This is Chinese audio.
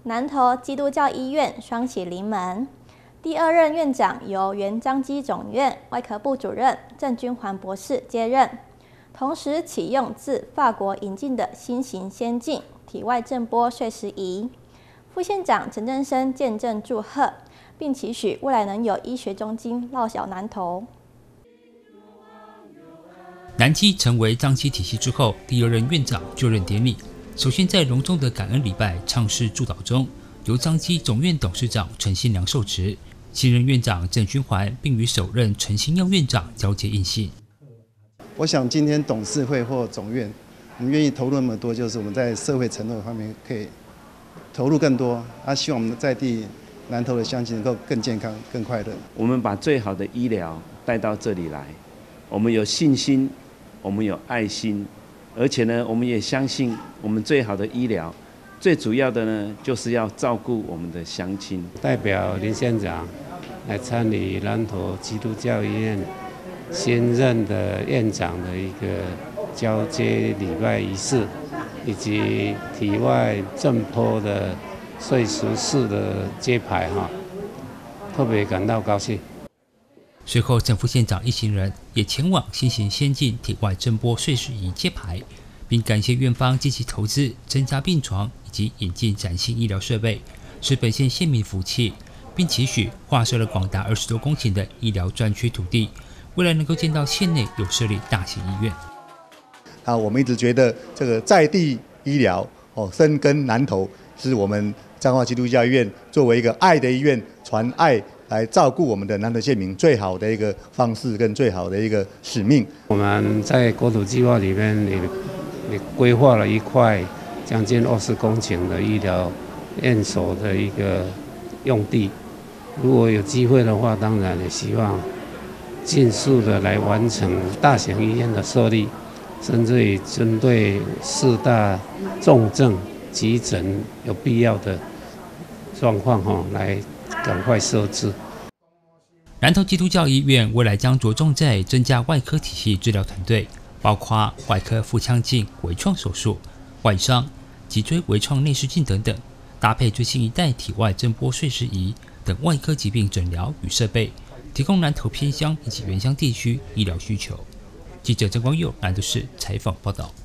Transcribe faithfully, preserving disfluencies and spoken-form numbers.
南投基督教医院双喜临门，第二任院长由原彰基总院外科部主任郑君环博士接任，同时启用自法国引进的新型先进体外震波碎石仪。副县长陈振声见证祝贺，并期许未来能有医学中心落小南投。 南基成为彰基体系之后第二任院长就任典礼，首先在隆重的感恩礼拜唱诗祝祷中，由彰基总院董事长陈新良受职，新任院长郑君环并与首任陈新耀院长交接印信。 我想今天董事会或总院，我们愿意投入那么多，就是我们在社会承诺方面可以投入更多。啊，希望我们在地南投的乡亲能够更健康、更快乐。 我们把最好的医疗带到这里来，我们有信心，我们有爱心，而且呢，我们也相信我们最好的医疗，最主要的呢，就是要照顾我们的乡亲。 代表林县长来参与南投基督教医院新任的院长的一个交接礼拜仪式，以及体外震波的碎石式的揭牌哈，特别感到高兴。 随后，郑副县长一行人也前往新型先进体外震波碎石仪揭牌，并感谢院方积极投资增加病床以及引进崭新医疗设备，是本县县民福气，并期许划设了广达二十多公顷的医疗专区土地，未来能够见到县内有设立大型医院。 啊，我们一直觉得这个在地医疗哦，深耕南投，是我们彰化基督教医院作为一个爱的医院，传爱来照顾我们的南投县民最好的一个方式跟最好的一个使命。 我们在国土计划里面也也规划了一块将近二十公顷的医疗院所的一个用地，如果有机会的话，当然也希望尽速的来完成大型医院的设立，甚至于针对四大重症急诊有必要的状况哈，来赶快设置。 南投基督教医院未来将着重在增加外科体系治疗团队，包括外科腹腔镜微创手术、外伤、脊椎微创内视镜等等，搭配最新一代体外震波碎石仪等外科疾病诊疗与设备，提供南投偏乡以及原乡地区医疗需求。记者郑光佑南投市采访报道。